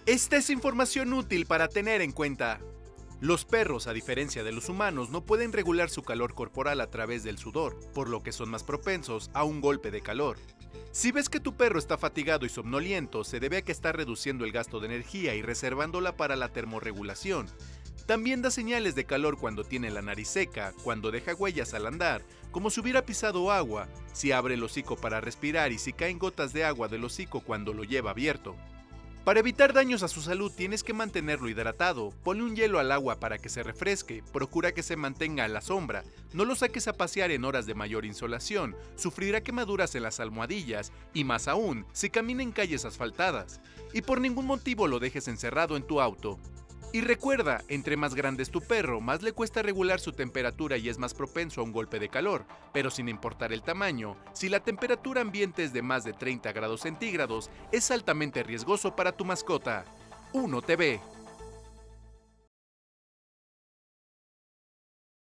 Esta es información útil para tener en cuenta. Los perros, a diferencia de los humanos, no pueden regular su calor corporal a través del sudor, por lo que son más propensos a un golpe de calor. Si ves que tu perro está fatigado y somnoliento, se debe a que está reduciendo el gasto de energía y reservándola para la termorregulación. También da señales de calor cuando tiene la nariz seca, cuando deja huellas al andar, como si hubiera pisado agua, si abre el hocico para respirar y si caen gotas de agua del hocico cuando lo lleva abierto. Para evitar daños a su salud tienes que mantenerlo hidratado, ponle un hielo al agua para que se refresque, procura que se mantenga a la sombra, no lo saques a pasear en horas de mayor insolación, sufrirá quemaduras en las almohadillas y más aún si camina en calles asfaltadas, y por ningún motivo lo dejes encerrado en tu auto. Y recuerda, entre más grande es tu perro, más le cuesta regular su temperatura y es más propenso a un golpe de calor, pero sin importar el tamaño, si la temperatura ambiente es de más de 30 grados centígrados, es altamente riesgoso para tu mascota. Uno TV